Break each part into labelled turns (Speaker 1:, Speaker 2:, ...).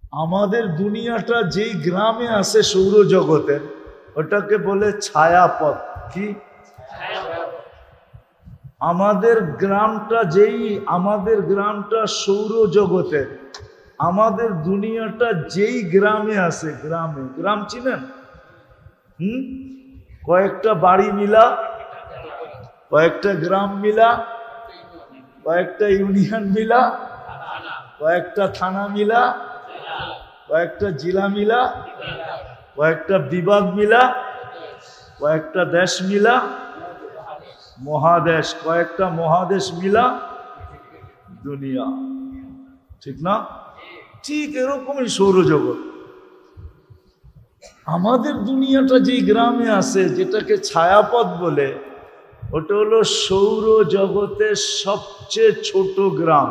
Speaker 1: আমাদের দুনিয়াটা যেই গ্রামে আছে সৌরজগতের ওটাকে বলে ছায়াপথ। কি আমাদের গ্রামটা সৌরজগতের, আমাদের দুনিয়াটা যেই গ্রামে আছে, গ্রাম চিনেন? কয়েকটা বাড়ি মিলা, কয়েকটা গ্রাম মিলা, কয়েকটা ইউনিয়ন মিলা, কয়েকটা থানা মিলা, কয়েকটা জেলা মিলা, কয়েকটা বিভাগ মিলা, কয়েকটা দেশ মিলা, মহাদেশ, কয়েকটা মহাদেশ মিলা দুনিয়া। ঠিক না? ঠিক এরকমই সৌরজগৎ। আমাদের দুনিয়াটা যেই গ্রামে আছে, যেটাকে ছায়াপথ বলে, ওটা হলো সৌরজগতের সবচেয়ে ছোট গ্রাম।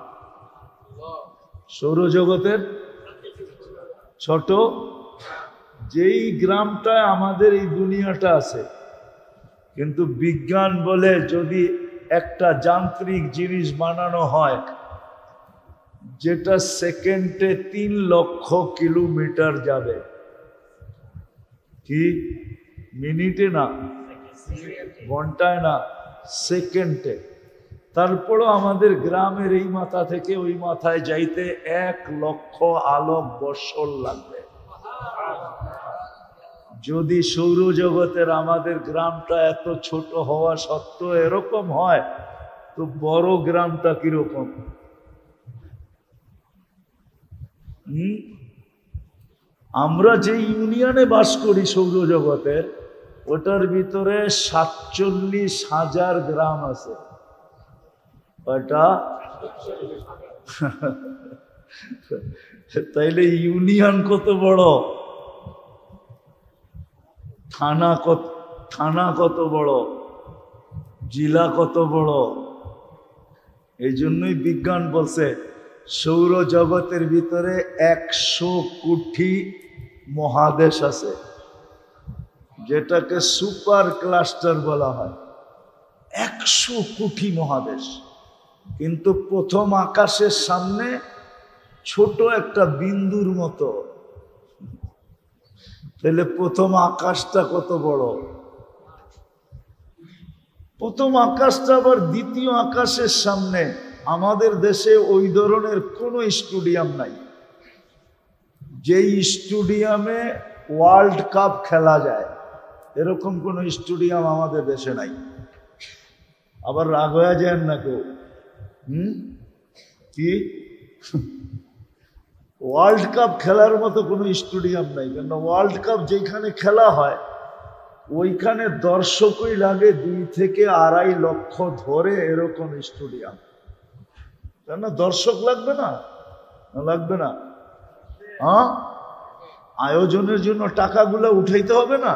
Speaker 1: সৌরজগতের ছোট যেই গ্রামটায় আমাদের এই দুনিয়াটা আছে। কিন্তু বিজ্ঞান বলে যদি একটা যান্ত্রিক জিনিস বানানো হয় যেটা সেকেন্ডে 3 লক্ষ কিলোমিটার যাবে, কি মিনিটে না, ঘন্টায় না, সেকেন্ডে, তারপরও আমাদের গ্রামের এই মাথা থেকে ওই মাথায় যাইতে 1 লক্ষ আলোক বৎসর লাগবে। যদি সৌরজগতের আমাদের গ্রামটা এত ছোট হওয়া সত্ত্বেও এরকম হয়, তো বড় গ্রামটা কিরকম? আমরা যে ইউনিয়নে বাস করি সৌরজগতের, ওটার ভিতরে 47,000 গ্রাম আছে। ওটা তাইলে ইউনিয়ন কত বড়, থানা কত বড়, জেলা কত বড়। এই জন্যই বিজ্ঞান বলছে সৌরজগতের ভিতরে 100 কোটি মহাদেশ আছে, যেটাকে সুপার ক্লাস্টার বলা হয়। 100 কোটি মহাদেশ। কিন্তু প্রথম আকাশের সামনে ছোট একটা বিন্দুর মতো। তাহলে প্রথম আকাশটা কত বড়? প্রথম আকাশটা আবার দ্বিতীয় আকাশের সামনে। আমাদের দেশে ওই ধরনের কোনো স্টেডিয়াম নাই যেই স্টেডিয়ামে ওয়ার্ল্ড কাপ খেলা যায়, এরকম কোন স্টেডিয়াম আমাদের দেশে নাই। আবার রাগ হয়ে যায় না কেউ? কি ওয়ার্ল্ড কাপ খেলার মতো কোনো স্টেডিয়াম নাই? কেন ওয়ার্ল্ড কাপ যেখানে খেলা হয় ওইখানে দর্শকই লাগে 2 থেকে 2.5 লক্ষ ধরে, এরকম স্টেডিয়াম। কেন দর্শক লাগবে না? লাগবে না? হ্যাঁ, আয়োজনের জন্য টাকাগুলো উঠাইতে হবে না?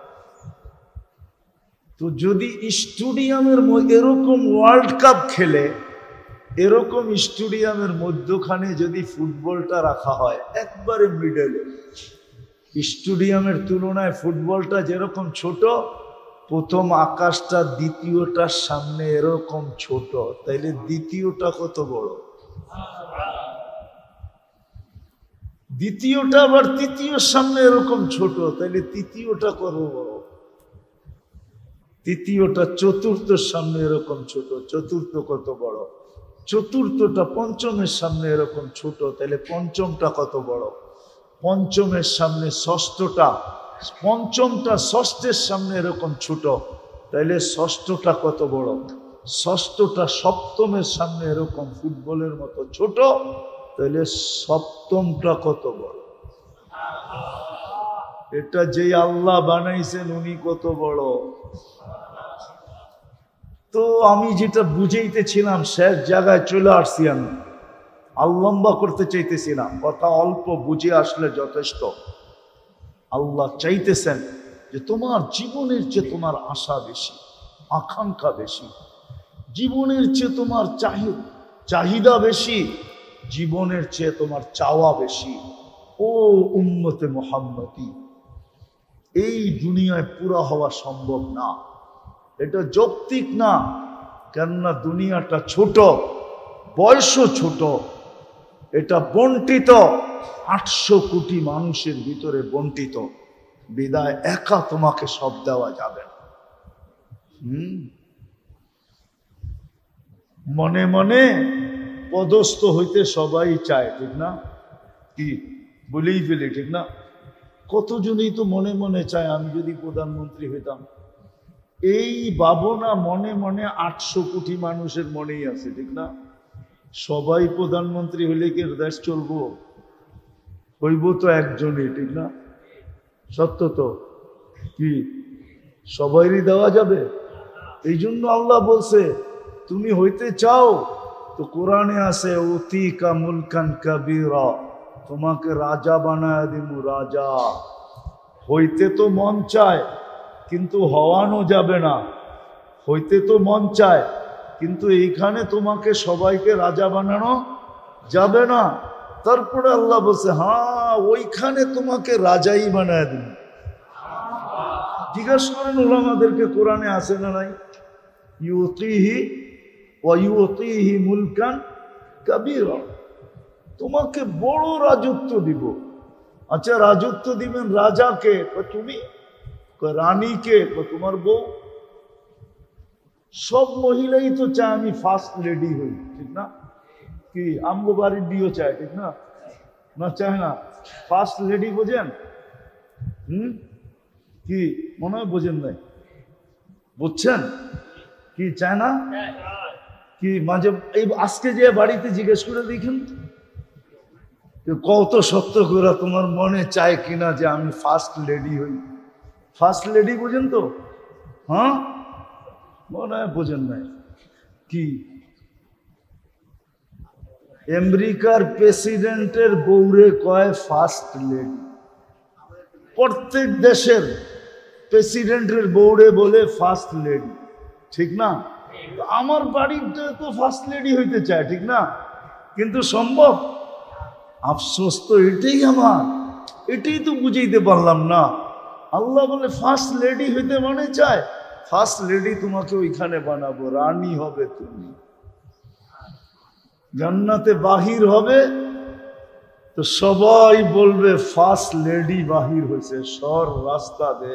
Speaker 1: তো যদি স্টেডিয়ামের এরকম ওয়ার্ল্ড কাপ খেলে, এরকম স্টেডিয়ামের মধ্যখানে যদি ফুটবলটা রাখা হয় একবারে মিডলে, স্টেডিয়ামের তুলনায় ফুটবলটা যেরকম ছোট, প্রথম আকাশটা দ্বিতীয়টার সামনে এরকম ছোট, তাইলে দ্বিতীয়টা কত বড়? দ্বিতীয়টা আবার তৃতীয়র সামনে এরকম ছোট, তাইলে তৃতীয়টা কত বড়? তৃতীয়টা চতুর্থের সামনে এরকম ছোট, চতুর্থ কত বড়? চতুর্থটা পঞ্চমের সামনে এরকম ছোট, তাহলে পঞ্চমটা কত বড়? পঞ্চমের সামনে ষষ্ঠটা, পঞ্চমটা ষষ্ঠের সামনে এরকম ছোট, তাইলে ষষ্ঠটা কত বড়? ষষ্ঠটা সপ্তমের সামনে এরকম ফুটবলের মতো ছোট, তাইলে সপ্তমটা কত বড়? এটা যে আল্লাহ বানাইছেন উনি কত বড়। তো আমি যেটা বুঝাইতেছিলাম শেষ জায়গায় চলে আসছি। আমি লম্বা করতে চাইতেছি না, কথা অল্প বুঝে আসলে যথেষ্ট। আল্লাহ চাইতেছেন যে তোমার জীবনের চেয়ে তোমার আশা বেশি, আকাঙ্ক্ষা বেশি, জীবনের চেয়ে তোমার চাহিদা বেশি, জীবনের চেয়ে তোমার চাওয়া বেশি। ও উম্মতে মুহাম্মদী, এই দুনিয়ায় পুরা হওয়া সম্ভব না, এটা যৌক্তিক না। কেননা দুনিয়াটা ছোট, বয়সও ছোট, এটা বন্টিত 800 কোটি মানুষের ভিতরে বন্টিত, বিদায় একা তোমাকে সব দেওয়া যাবে না। মনে মনে পদস্থ হইতে সবাই চায়, ঠিক না? কি বলেই ফেলে, ঠিক না? কতজনই তো মনে মনে চায় আমি যদি প্রধানমন্ত্রী হইতাম। এই ভাবনা মনে মনে 800 কোটি মানুষের মনেই আছে, ঠিক না? সবাই প্রধানমন্ত্রী হইলে কি দেশ চলবো? হইব তো একজনই, ঠিক না? সত্য তো। কি সবাইরই দেওয়া যাবে? এই জন্য আল্লাহ বলছে তুমি হইতে চাও তো কোরআনে আছে উতিকা মুলকান কাবীরা, তোমাকে রাজা বানায় দিমু। রাজা হইতে তো মন চায় কিন্তু হওয়ানো যাবে না। হইতে তো মন চায় কিন্তু এইখানে তোমাকে সবাইকে রাজা বানানো যাবে না। তারপরে আল্লাহ বলছে হ্যাঁ ওইখানে তোমাকে রাজাই বানায় দিন। জিজ্ঞাসা করেন উলামাদেরকে, কোরআনে আছে না নাই? ইউতিহি ওয়া ইউতিহি মুলকান কাবীরা, তোমাকে বড় রাজত্ব দিব। আচ্ছা রাজত্ব দিবেন রাজাকে? তুমি। রানীকে? তোমার বউ। সব মহিলাই তো চায় আমি ফার্স্ট লেডি হই, ঠিক না? কি আমগো বাড়ির বিয়ে চায়, ঠিক না? না চায় না? ফার্স্ট লেডি বোঝেন? কি মনে হয় বোঝেন নাই? বুঝছেন কি চায় না? কি মাঝে এই আজকে যে বাড়িতে জিজ্ঞেস করে দেখেন কত সত্য করে তোমার মনে চায় কিনা যে আমি ফার্স্ট লেডি হই। ফার্স্ট লেডি বোঝেন তো? হ্যাঁ মনে হয় বোঝেন নাই। কি আমেরিকার প্রেসিডেন্টের বউরে কয় ফার্স্ট লেডি। প্রত্যেক দেশের প্রেসিডেন্টের বউরে বলে ফার্স্ট লেডি, ঠিক না? আমার বাড়িতে তো ফার্স্ট লেডি হইতে চায়, ঠিক না? কিন্তু সম্ভব? আফসোস তো এটাই আমার, এটাই তো বুঝাইতে পারলাম না। আল্লাহ বলে ফার্স্ট লেডি হইতে মনে চায়, ফার্স্ট লেডি তোমাকে ওইখানে বানাবো, রানী হবে তুমি। জান্নাতে বাহির হবে তো সবাই বলবে ফার্স্ট লেডি বাহির হয়েছে, সর রাস্তা দে।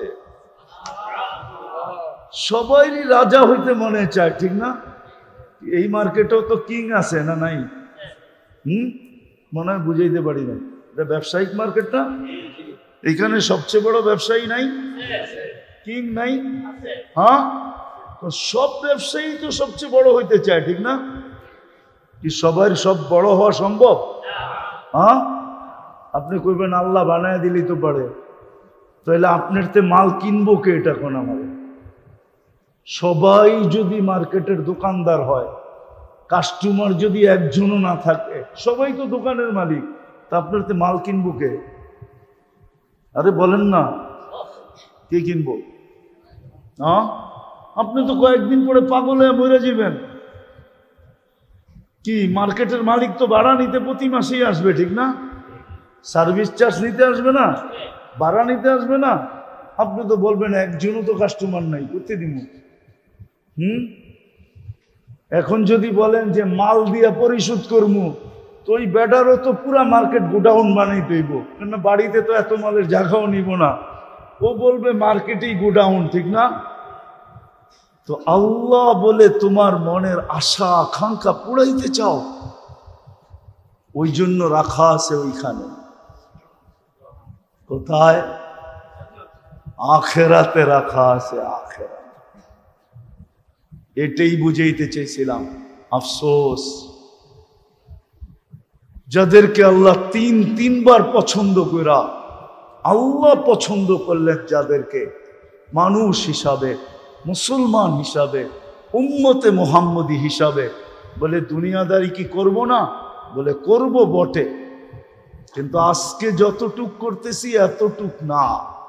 Speaker 1: সবাইরই রাজা হইতে মনে চায়, ঠিক না? এই মার্কেটেও তো কিং আছে না নাই? মনে হয় বুঝাইতে পারি না। এটা ব্যবসায়িক মার্কেট না? এখানে সবচেয়ে বড় ব্যবসায়ী নাই? কিং নাই? হ্যাঁ, তো সব ব্যবসায়ী তো সবচেয়ে বড় হইতে চায়, ঠিক না? কি সবার সব বড় হওয়া সম্ভব? হ্যাঁ, আপনি কইবেন আল্লাহ বানায় দিলেই তো পারে। তাহলে আপনার তে মাল কিনবো কে? এটা কোন আমাদের সবাই যদি মার্কেটের দোকানদার হয়, কাস্টমার যদি একজনও না থাকে, সবাই তো দোকানের মালিক, তা আপনার তে মাল কিনবো কে? আরে বলেন না, কে কিনবো? হ্যাঁ, আপনি তো কয়েকদিন পরে পাগল হয়ে মরে যাবেন। কি মার্কেটের মালিক তো ভাড়া নিতে প্রতি মাসেই আসবে, ঠিক না? সার্ভিস চার্জ নিতে আসবে না, ভাড়া নিতে আসবে না। আপনি তো বলবেন একজনও তো কাস্টমার নাই, করতে দিব। এখন যদি বলেন যে মাল দিয়া পরিশোধ করবো, তো ওই বেডারও তো পুরা মার্কেট গোডাউন বানাইতে হইব, কেন বাড়িতে তো এত মালের জায়গাও নিব না। ও বলবে মার্কেটেই গোডাউন, ঠিক না? তো আল্লাহ বলে তোমার মনের আশা আকাঙ্ক্ষা পুরাইতে চাও, ওই জন্য রাখা আছে ওইখানে। কোথায়? আখেরাতে রাখা আছে, আখেরাত। এটাই বুঝাইতে চেয়েছিলাম। আফসোস যাদেরকে আল্লাহ তিনবার পছন্দ করা, আল্লাহ পছন্দ করলেন যাদেরকে মানুষ হিসাবে, মুসলমান হিসাবে, উম্মতে মুহাম্মদী হিসাবে, বলে দুনিয়াদারি কি করব না? বলে করব বটে, কিন্তু আজকে যতটুক করতেছি এতটুক না।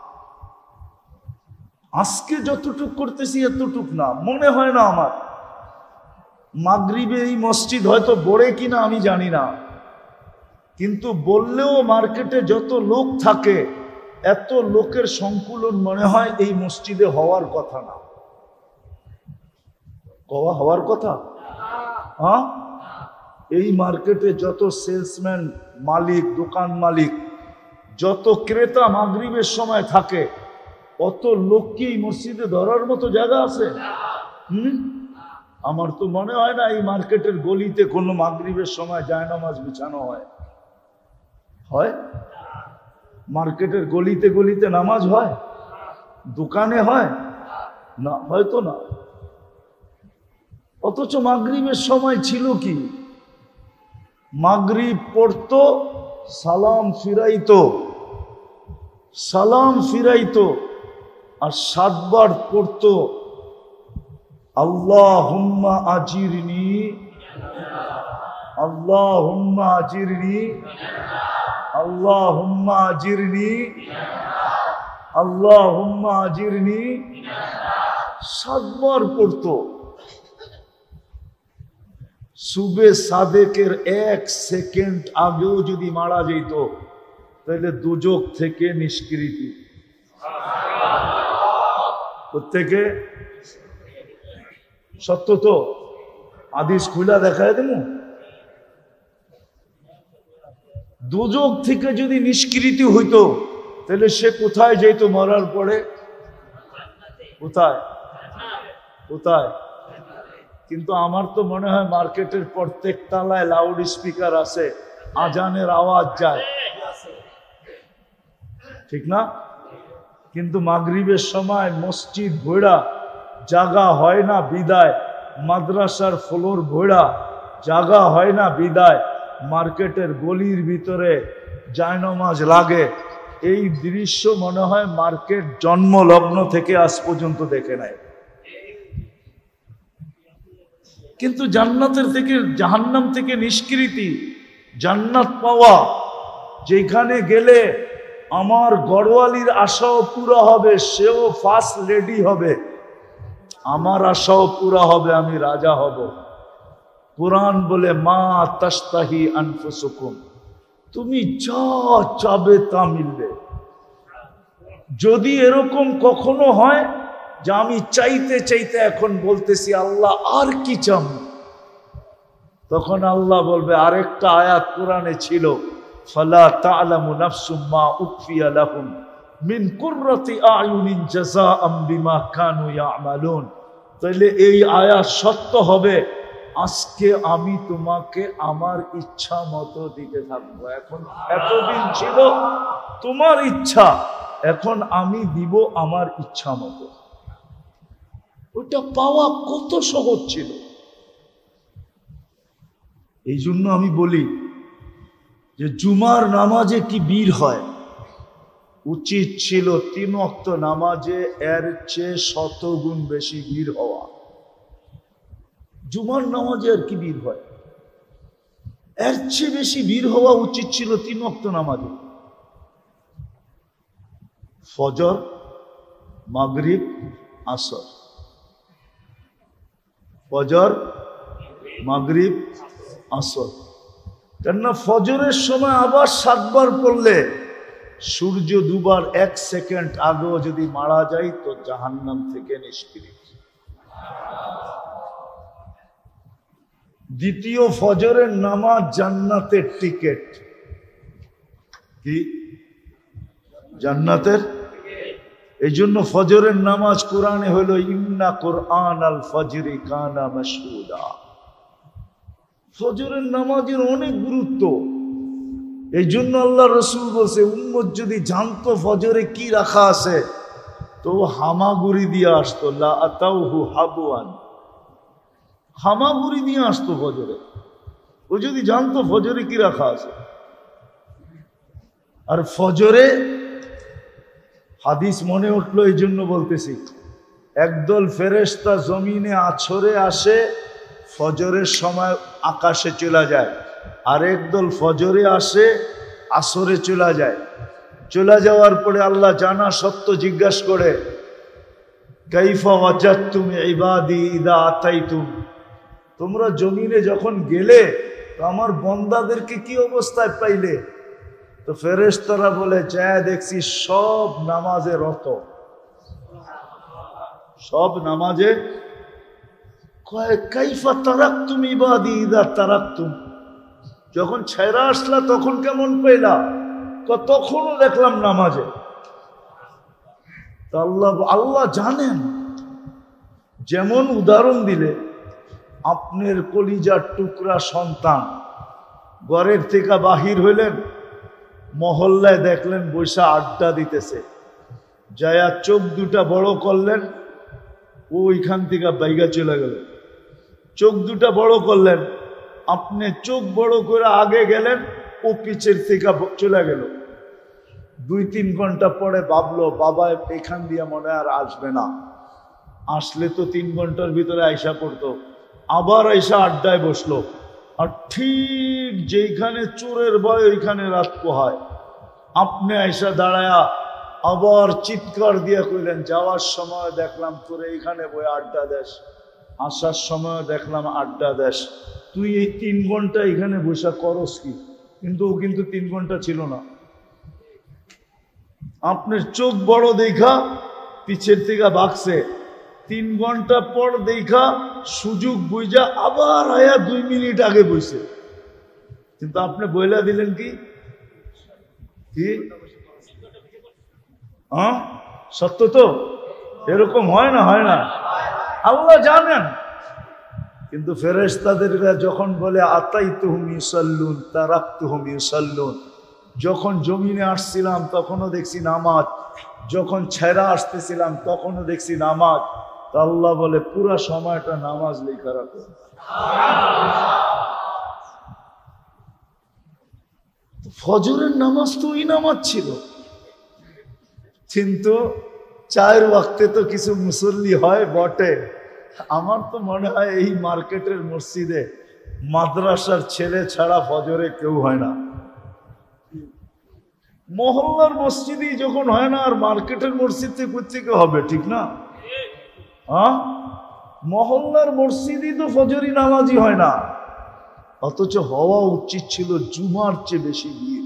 Speaker 1: আজকে যতটুক করতেছি এতটুক না। মনে হয় না আমার মাগরিবে এই মসজিদ হয়তো বড়ে কিনা আমি জানি না, কিন্তু বললেও মার্কেটে যত লোক থাকে এত লোকের সংকুলন মনে হয় এই মসজিদে হওয়ার কথা না। হওয়ার কথা? হ্যাঁ, এই মার্কেটে যত সেলসম্যান মালিক, দোকান মালিক, যত ক্রেতা মাগরিবের সময় থাকে, অত লোক কি এই মসজিদে ধরার মতো জায়গা আছে? আমার তো মনে হয় না এই মার্কেটের গলিতে কোনো মাগরিবের সময় জায়নামাজ বিছানো হয়। হয়? মার্কেটের গলিতে গলিতে নামাজ হয়? দোকানে হয় না? হয়তো না। অথচ মাগরিবের সময় ছিল কি, মাগরিব পড়তো, সালাম ফিরাইতো, সালাম ফিরাইতো, আর 7 বার পড়তো আল্লাহুম্মা আজিরনি, আল্লাহুম্মা আজিরনি, আল্লাহুম্মা আজিরনি, আল্লাহুম্মা আজিরনি, 7 বার পড়তো। সুবে সাদেকের 1 সেকেন্ড আগেও যদি মারা যেত তাহলে দুজক থেকে নিষ্কৃতি। প্রত্যেকে সত্য তো? হাদিস খুলা দেখায় দেব। দুজক থেকে যদি নিষ্কৃতি হইতো তাহলে সে কোথায় যেত মরার পরে? কোথায়? কোথায়? কিন্তু আমার তো মনে হয় মার্কেটের প্রত্যেক তলায় লাউড স্পিকার আছে, আজানের আওয়াজ যায়, ঠিক না? কিন্তু মাগরিবের সময় মসজিদ ভৈরা, জাগা হয় না বিদায়, মাদ্রাসার ফ্লোর ভৈরা, জাগা হয় না বিদায়, মার্কেটের গলির ভিতরে জায়নামাজ লাগে। এই দৃশ্য মনে হয় মার্কেট জন্ম লগ্ন থেকে আজ পর্যন্ত দেখে নেয়। কিন্তু জান্নাতের থেকে, জাহান্নাম থেকে নিষ্কৃতি, জান্নাত পাওয়া, যেখানে গেলে আমার গড়ওয়ালির আশাও পুরা হবে, সেও ফার্স্ট লেডি হবে, আমার আশাও পুরা হবে, আমি রাজা হব। কোরআন বলে মা তাস্তাহি আনফুসুকুম, তুমি যা চাবে তা মিলবে। যদি এরকম কখনো হয় যে আমি চাইতে চাইতে এখন বলতেছি আল্লাহ আর কি চাম, তখন আল্লাহ বলবে, আরেকটা আয়াত কোরআনে ছিল, ফালা তা'লামু নাফসুম মা উখফিয়া লাহুম মিন কুররাতি আয়ুনিন জাযাআম বিমা কানু ইয়ামালুন। তাহলে এই আয়াত সত্য হবে, আজকে আমি তোমাকে আমার ইচ্ছা মতো দিতে থাকবো। এখন এতদিন ছিল তোমার ইচ্ছা, এখন আমি দিব আমার ইচ্ছা মতো। ওটা পাওয়া কত সহজ ছিল। এই জন্য আমি বলি যে জুমার নামাজে কি বীর হয়, উচিত ছিল 3 ওয়াক্ত নামাজে এর চেয়ে 100 গুণ বেশি বীর হওয়া। জুমার নামাজে আর কি বীর হয়, এর চেয়ে বেশি বীর হওয়া উচিত ছিল 3 ওয়াক্ত নামাজে। ফজর, মাগরিব, আসর, ফজর, মাগরিব, আসর। কেননা ফজরের সময় আবার 7 বার পড়লে সূর্য 2 বার 1 সেকেন্ড আগেও যদি মারা যায় তো জাহান্নাম থেকে নিষ্কৃতি। দ্বিতীয় ফজরের নামাজ জান্নাতের টিকেট। কি? জান্নাতের। এই জন্য ফজরের নামাজ কোরআনে হলো ইন্না কোরআন আল ফজরি কানা মাশহুদা। ফজরের নামাজের অনেক গুরুত্ব। এই জন্য আল্লাহ রসুল বলছে, উম্মত যদি জানতো ফজরে কি রাখা আছে তো হামাগুড়ি দিয়ে আসতো, লা আতাউহু হাবুয়ান, হামাগুড়ি দিয়ে আসতো ফজরে। ও যদি জানতো ফজরে কি রাখা আছে। আর ফজরে হাদিস মনে উঠলো এই জন্য বলতেছি, একদল ফেরেশতা জমিনে আছরে আসে, ফজরের সময় আকাশে চলে যায়, আর একদল ফজরে আসে, আসরে চলে যায়। চলে যাওয়ার পরে আল্লাহ জানা সত্য জিজ্ঞাসা করে, কাইফা ওয়াজাদতুম ইবাদি ইদা আতাইতুম, তোমরা জমিনে যখন গেলে তো আমার বন্দাদেরকে কি অবস্থায় পাইলে? তো ফেরেশতারা বলে, যায় দেখছি সব নামাজে রত, সব নামাজে। কাইফা তারাকতুম ইবাদি ইদা তারাকতুম, যখন ছেড়া আসলা তখন কেমন পেলা? তখনও দেখলাম নামাজে। আল্লাহ আল্লাহ জানেন। যেমন উদাহরণ দিলে, আপনার কলিজার টুকরা সন্তান ঘরের থেকে বাহির হইলেন, মহল্লায় দেখলেন বৈশা আড্ডা দিতেছে, যায়া চোখ দুটা বড় করলেন, ও ওইখান থেকে বাইগা চলে গেল। চোখ দুটা বড় করলেন, আপনি চোখ বড় করে আগে গেলেন, ও পিছের থেকে চলে গেল। 2-3 ঘন্টা পরে ভাবলো, বাবা এখান দিয়ে মনে আর আসবে না, আসলে তো 3 ঘন্টার ভিতরে আইসা পড়তো। আবার আইসা আড্ডায় বসলো, আর ঠিক যেখানে চোরের ভয় ওইখানে রাত পোহায়। আপনি আইসা দাঁড়ায়া আবার চিৎকার দিয়া কইলেন, যাওয়ার সময় দেখলাম তোরে এইখানে বই আড্ডা দেশ, আসার সময় দেখলাম আড্ডা দেশ, তুই এই 3 ঘন্টা এখানে বসা করস কি? কিন্তু ও কিন্তু 3 ঘন্টা ছিল না। আপনার চোখ বড় দেখা পিছের থেকে ভাগছে, 3 ঘন্টা পর দেখা সুযোগ বুঝা আবার আয়া 2 মিনিট আগে বইছে। কিন্তু আপনি বইলা দিলেন কি? হ্যাঁ, সত্য তো? এরকম হয় না? হয় না? আল্লাহ জানেন। কিন্তু ফেরেশতাদেরকে যখন বলে আতাইতুহুম ইউসাল্লুন তারাকতুহুম ইউসাল্লুন, যখন জমিনে আসছিলাম তখনও দেখছি নামাজ, যখন ছেড়া আসতেছিলাম তখনও দেখছি নামাজ। তা আল্লাহ বলে পুরা সময়টা নামাজ লেখা রাখো। ফজরের নামাজ তো ওই নামাজ ছিল, কিন্তু 4 ওয়াক্তে তো কিছু মুসল্লি হয় বটে। আমার তো মনে হয় এই মার্কেটের মসজিদে মাদ্রাসার ছেলে ছাড়া ফজরে কেউ হয় না। মহল্লার মসজিদই যখন হয় না, আর মার্কেটের মসজিদ থেকে হবে? ঠিক না? হ্যাঁ, মহল্লার মসজিদই তো ফজরি নামাজি হয় না। অথচ হওয়া উচিত ছিল জুমার চেয়ে বেশি ভিড়,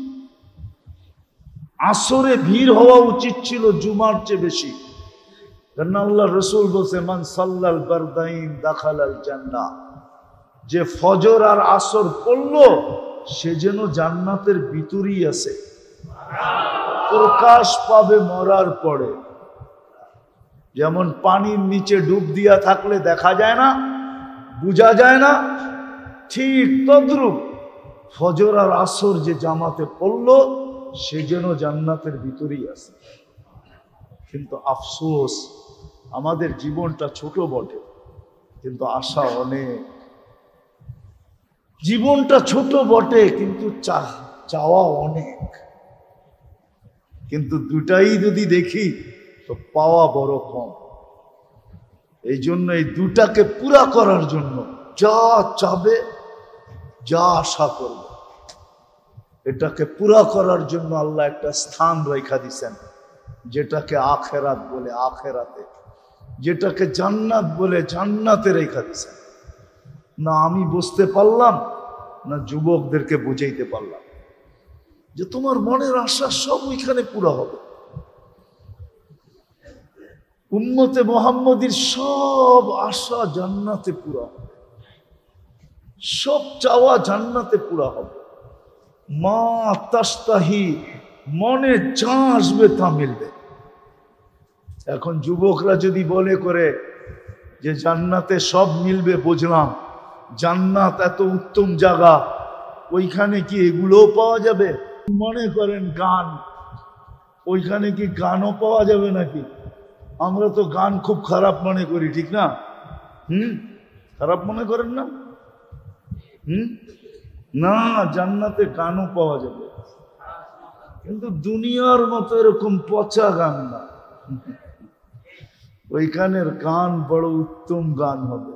Speaker 1: আসরে ভিড় হওয়া উচিত ছিল জুমার চেয়ে বেশি। কারণ আল্লাহ রসুল বলছে, মান সাল্লাল বারদাইন দাখালাল জান্নাহ, যে ফজর আর আসর পড়লো সে যেন জান্নাতের ভিতরেই আছে, প্রকাশ পাবে মরার পরে। যেমন পানির নিচে ডুব দিয়া থাকলে দেখা যায় না, বোঝা যায় না, ঠিক তদ্রূপ ফজর আর আসর যে জামাতে পড়লো সে যেন জান্নাতের ভিতরেই আছে। কিন্তু আফসোস, আমাদের জীবনটা ছোট বটে, কিন্তু আশা অনেক। জীবনটা ছোট বটে, কিন্তু চাওয়া অনেক। কিন্তু দুটাই যদি দেখি তো পাওয়া বড় কম। এই জন্য এই দুটাকে পুরা করার জন্য যা চাবে, যা আশা করবে, এটাকে পুরা করার জন্য আল্লাহ একটা স্থান রেখা দিছেন, যেটাকে আখেরাত বলে আখেরাতে, যেটাকে জান্নাত বলে জান্নাতে রেখা দিছেন। না আমি বুঝতে পারলাম, না যুবকদেরকে বুঝাইতে পারলাম যে তোমার মনের আশা সব ওইখানে পুরা হবে। উম্মতে মুহাম্মদীর সব আশা জান্নাতে পুরা হবে, সব চাওয়া জান্নাতে পুরা হবে। মা তাস্তাহি, মনে যা আসবে তা মিলবে। এখন যুবকরা যদি বলে করে যে জান্নাতে সব মিলবে, বুঝলাম জান্নাত এত উত্তম জায়গা, ওইখানে কি এগুলোও পাওয়া যাবে? মনে করেন গান, ওইখানে কি গানও পাওয়া যাবে নাকি? আমরা তো গান খুব খারাপ মনে করি, ঠিক না? খারাপ মনে করেন না? না, জান্নাতে গানও পাওয়া যাবে, কিন্তু দুনিয়ার মতো এরকম পচা গান না। ওইখানের গান বড় উত্তম গান হবে।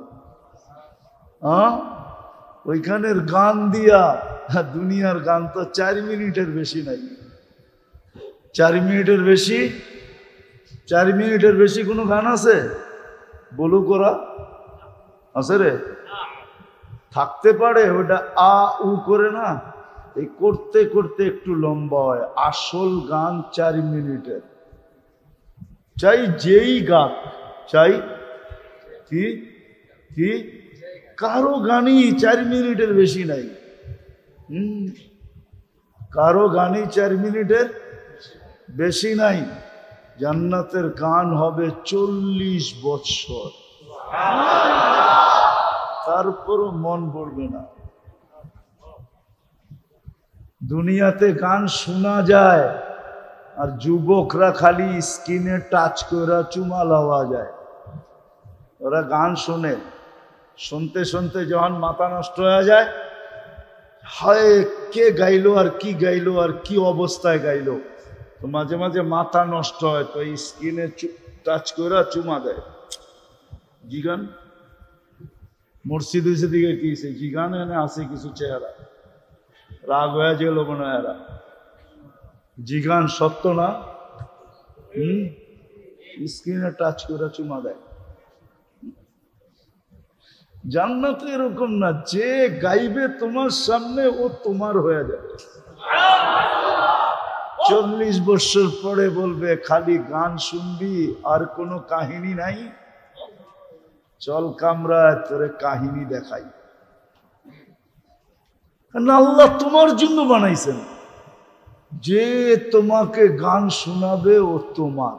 Speaker 1: ওইখানের গান দিয়া, দুনিয়ার গান তো 4 মিনিটের বেশি নাই। 4 মিনিটের বেশি, 4 মিনিটের বেশি কোনো গান আছে? বলু করা আছে রে? থাকতে পারে, ওটা আ উ করে না, এই করতে করতে একটু লম্বা হয়। আসল গান 4 মিনিটের, চাই যেই গান, চাই কি কি কারো গানই 4 মিনিটের বেশি নাই। কারো গানই 4 মিনিটের বেশি নাই। জান্নাতের গান হবে 40 বৎসর, তারপরও মন ভরবে না। দুনিয়াতে গান শোনা যায় আর যুবকরা খালি স্কিনে টাচ করে চুমা লওয়া যায়। ওরা গান শোনে, শুনতে শুনতে যখন মাথা নষ্ট হয়ে যায়, হায় কে গাইলো আর কি গাইলো আর কি অবস্থায় গাইলো, তো মাঝে মাঝে মাথা নষ্ট হয়, তো এই স্কিনে টাচ করে চুমা দেয়। জিগান মুর্শিদ দিকে কি জিগান এনে আসে কিছু চেহারা রাগ হয়ে গেল মনে হয় এরা। জিগান সত্য না? স্ক্রিনে টাচ করে চুমা দেয়। জান্নাত এরকম না, যে গাইবে তোমার সামনে ও তোমার হয়ে যাবে। 40 বছর পরে বলবে খালি গান শুনবি আর কোনো কাহিনী নাই, চল কামরায় তোরে কাহিনী দেখাই। আল্লাহ তোমার জন্য বানাইছেন, যে তোমাকে গান শোনাবে ও তোমার,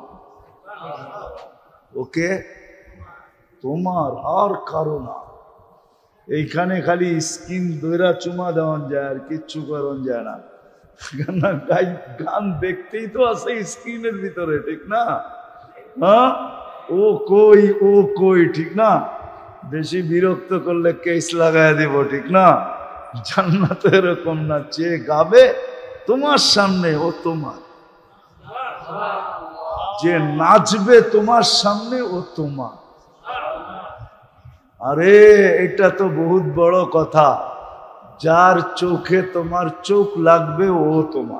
Speaker 1: ওকে তোমার আর কারো না। এইখানে খালি স্কিন দইরা চুমা দেওয়ান যায় আর কিচ্ছু করন যায় না। গান দেখতেই তো আছে স্ক্রিনের ভিতরে, ঠিক না? হ্যাঁ, ও কই ও কই, ঠিক না? বেশি বিরক্ত করলে কেস লাগাই দিব, ঠিক না? জান্নাতে এরকম না, যে গাবে তোমার সামনে ও তোমার, যে নাচবে তোমার সামনে ও তোমার। আরে এটা তো বহুত বড় কথা, যার চোখে তোমার চোখ লাগবে ও তোমার।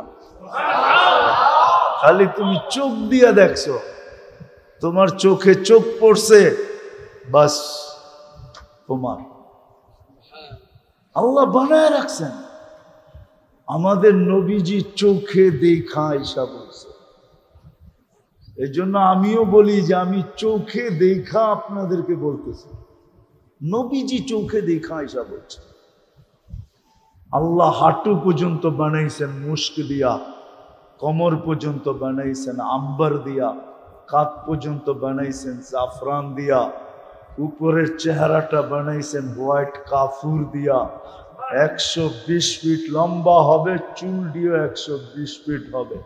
Speaker 1: খালি তুমি চোখ দিয়ে দেখছো, তোমার চোখে চোখ পড়ছে, বাস তোমার। আল্লাহ বানায় রাখছেন। আমাদের নবীজি চোখে দেখা আয়েশা বলছে। এই জন্য আমিও বলি যে আমি চোখে দেখা আপনাদেরকে বলতেছি, নবীজি চোখে দেখা আয়েশা বলছে। আল্লাহ হাঁটু পর্যন্ত বানাইছেন মুস্ক দিয়া, কোমর পর্যন্ত বানাইছেন আম্বার দিয়া, কাঁধ পর্যন্ত বানাইছেন জাফরান দিয়া, উপরের চেহারাটা বানাইছেন হোয়াইট কাফুর দিয়া। 120 ফিট লম্বা হবে, চুল দিয়ে 120 ফিট হবে।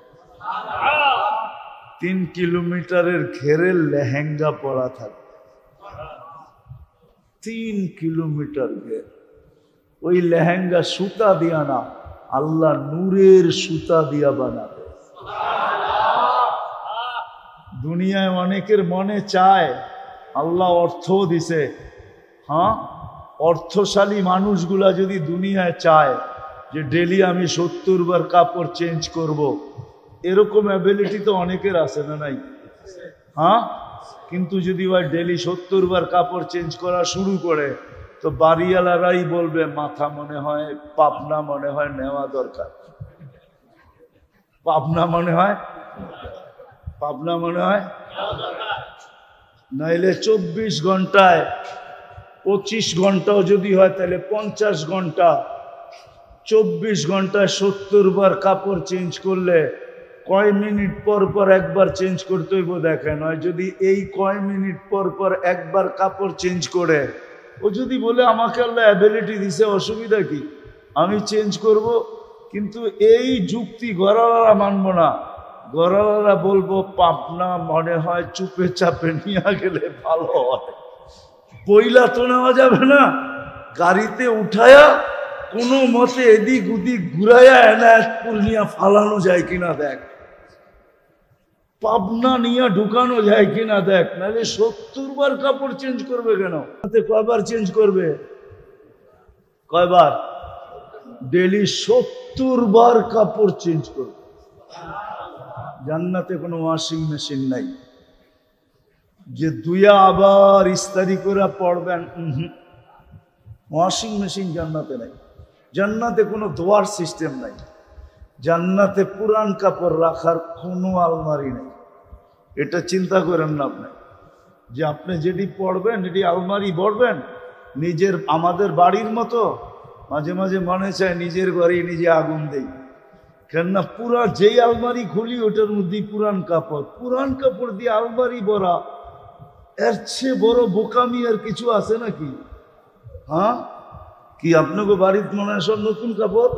Speaker 1: 3 কিলোমিটারের ঘেরে লেহেঙ্গা পরা থাকবে, 3 কিলোমিটার ঘের। ওই লেহেঙ্গা সুতা দিয়া না, আল্লাহ নূরের সুতা দিয়া বানাবে। দুনিয়ায় অনেকের মনে চায়, আল্লাহ অর্থ দিছে, হ্যাঁ, অর্থশালী মানুষগুলা যদি দুনিয়ায় চায় যে ডেলি আমি 70 বার কাপড় চেঞ্জ করব, এরকম অ্যাবিলিটি তো অনেকের আছে না নাই? হ্যাঁ, কিন্তু যদি ওই ডেলি 70 বার কাপড় চেঞ্জ করা শুরু করে, তো বাড়িওয়ালারাই বলবে মাথা মনে হয়, পাবনা মনে হয় নেওয়া দরকার। পাবনা মনে হয়, পাবনা মনে হয়, নাইলে 24 ঘন্টায় 25 ঘন্টাও যদি হয় তাহলে 50 ঘন্টা, 24 ঘন্টায় 70 বার কাপড় চেঞ্জ করলে কয় মিনিট পর পর একবার চেঞ্জ করতে হইব দেখেন। হয় যদি এই কয় মিনিট পর পর একবার কাপড় চেঞ্জ করে, ও যদি বলে আমাকে আল্লাহ অ্যাবিলিটি দিছে, অসুবিধা কি, আমি চেঞ্জ করব, কিন্তু এই যুক্তি গড়ালারা মানব না। গড়ালারা বলবো পাবনা মনে হয় চুপে চাপে নিয়ে গেলে ভালো হয়, পয়লা তো নেওয়া যাবে না, গাড়িতে উঠায়া কোনো মতে এদিক ওদিক ঘুরাইয়া এনায়তপুর নিয়ে ফালানো যায় কিনা দেখ, পাবনা নিয়ে ঢুকানো যায় কিনা দেখ। নাহলে 70 বার কাপড় চেঞ্জ করবে কেন? কয়বার চেঞ্জ করবে? কয়বার? ডেলি 70 বার কাপড় চেঞ্জ করবে। জান্নাতে কোনো ওয়াশিং মেশিন নাই যে দুইয়া আবার ইস্তারি করে পড়বেন, ওয়াশিং মেশিন জান্নাতে নাই। জান্নাতে কোনো ধোয়ার সিস্টেম নাই। জান্নাতে পুরান কাপড় রাখার কোনো আলমারি নেই। এটা চিন্তা করেন না আপনি, যে আপনি যেটি পড়বেন এটি আলমারি ভরবেন নিজের, আমাদের বাড়ির মতো মাঝে মাঝে মনে চায় নিজের ঘরে নিজে আগুন দেই, কেননা পুরা যেই আলমারি খুলি ওটার মধ্যে পুরান কাপড় দিয়ে আলমারি ভরা। এর চেয়ে বড় বোকামি আর কিছু আছে নাকি? হ্যাঁ, কি আপনাকে বাড়িতে মনে হয় সব নতুন কাপড়?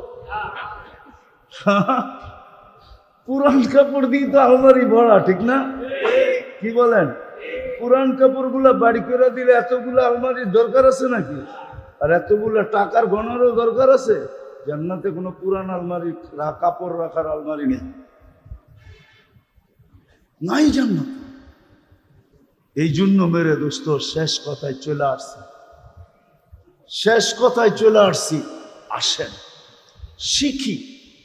Speaker 1: পুরান কাপড় দিয়ে তো আলমারি ভরা, ঠিক না? কি বলেন? পুরান কাপড় গুলা বাড়ি করে দিলে এতগুলো আলমারির দরকার আছে নাকি? আর এতগুলো টাকার গণারও দরকার আছে? জান্নাতে কোনো পুরান আলমারি, কাপড় রাখার আলমারি নেই, নাই জান্নাত। এই জন্য মেরে দোস্ত শেষ কথায় চলে আসছি। আসেন শিখি।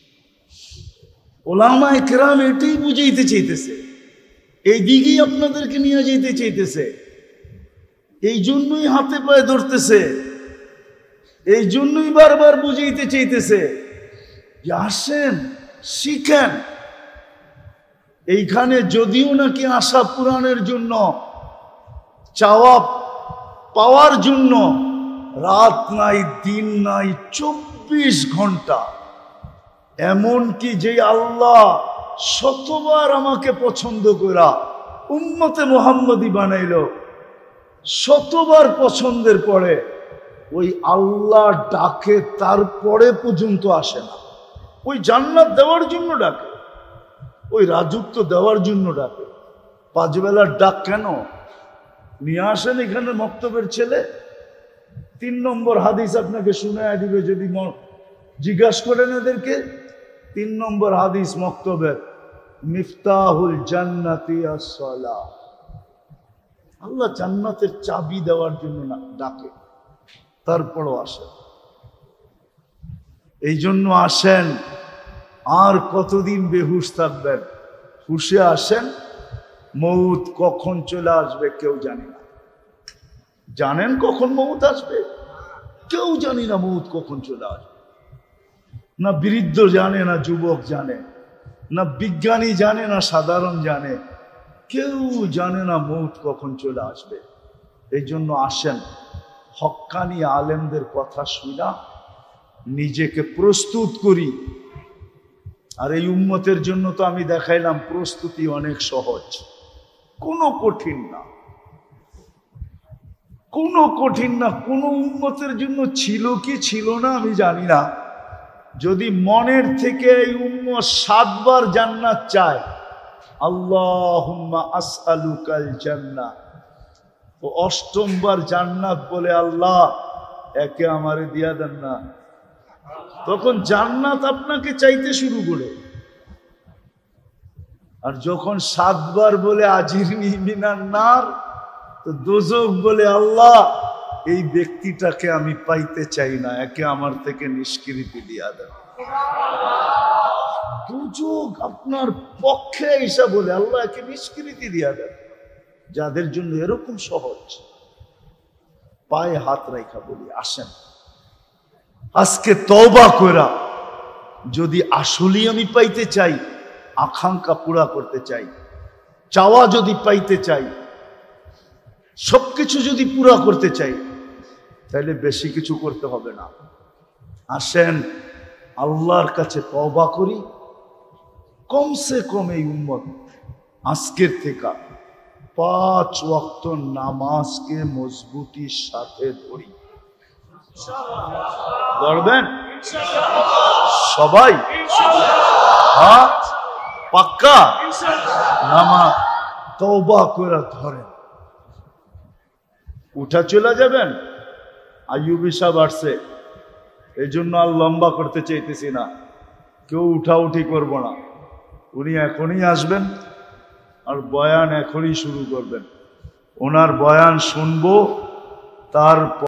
Speaker 1: ওলামায়ে কেরাম এটাই বুঝাইতে চাইতেছে, এই দিকেই আপনাদেরকে নিয়ে যেতে চাইতেছে। এই জন্যই হাতে পায়ে ধরতেছে, এই জন্যই বারবার বুঝাইতে চাইতেছে যে আসেন শিখেন। এইখানে যদিও নাকি আশা পূরণের জন্য, চাওয়া পাওয়ার জন্য রাত নাই দিন নাই, 24 ঘন্টা। এমনকি যে আল্লাহ শতবার আমাকে পছন্দ করা উম্মতে মুহাম্মদী বানাইল, শতবার পছন্দের পরে ওই আল্লাহ ডাকে, তারপরে পর্যন্ত আসে না। ওই জান্নাত দেওয়ার জন্য ডাকে, ওই রাজত্ব দেওয়ার জন্য ডাকে। 5 বেলার ডাক কেন? নিয়ে আসেন এখানে মক্তবের ছেলে। 3 নম্বর হাদিস আপনাকে শুনায়া দিবে যদি জিজ্ঞাসা করেন এদেরকে। 3 নম্বর হাদিস মক্তবের, মিফতাহুল জান্নাতি আস-সালাহ। আল্লাহ জান্নাতের চাবি দেওয়ার জন্য না ডাকে, তারপরও আসে। এই জন্য আসেন। আর কতদিন বেহুশ থাকবেন? হুশে আসেন। মউত কখন চলে আসবে কেউ জানি না। জানেন কখন মউত আসবে? কেউ জানি না মউত কখন চলে আসবে। না বৃদ্ধ জানে, না যুবক জানে, না বিজ্ঞানী জানে, না সাধারণ জানে। কেউ জানে না মউত কখন চলে আসবে। এই জন্য আসেন, হক্কানি আলেমদের কথা শুনা নিজেকে প্রস্তুত করি। আর এই উম্মতের জন্য তো আমি দেখাইলাম প্রস্তুতি অনেক সহজ, কোনো কঠিন না, কোনো কঠিন না। কোনো উম্মতের জন্য ছিল কি ছিল না আমি জানি না। যদি মনের থেকে এই উম্মত 7 বার জান্নাত চায়, আল্লাহুম্মা আসআলুকাল জান্নাহ, ও 8ম বার জান্নাত বলে, আল্লাহ একে আমারে দিয়া দেন না, তখন জান্নাত আপনাকে চাইতে শুরু করে। আর যখন 7 বার বলে আজিরনি মিনান নার, তো দোজখ বলে, আল্লাহ এই ব্যক্তিটাকে আমি পাইতে চাই না, একে আমার থেকে নিষ্কৃতি দিয়া দেন। দোজখ আপনার পক্ষে এসে বলে, আল্লাহ একে নিষ্কৃতি দিয়া দেন। যাদের জন্য এরকম সহজ, পায়ে হাত রাখা বলি, আসেন আজকে তওবা কইরা, যদি আসলেই আমি পাইতে চাই, আকাঙ্ক্ষা পুরা করতে চাই, চাওয়া যদি পাইতে চাই, সবকিছু যদি পুরা করতে চাই, তাহলে বেশি কিছু করতে হবে না। আসেন আল্লাহর কাছে তওবা করি। কমসে কম এই উম্মত আজকের থেকে 5 ওয়াক্ত নামাজকে মজবুতির সাথে ধরি। ধরবেন সবাই? হ্যাঁ, পাক্কা নামাজ তওবা করে ধরেন। উঠা চলে যাবেন। আইয়ুবী সাহেব আসছে, এই জন্য আর লম্বা করতে চাইতেছি না, কেউ উঠাউঠি করবো না। উনি এখনই আসবেন আর বয়ান এখনই শুরু করবেন। ওনার বয়ান শুনবো, তার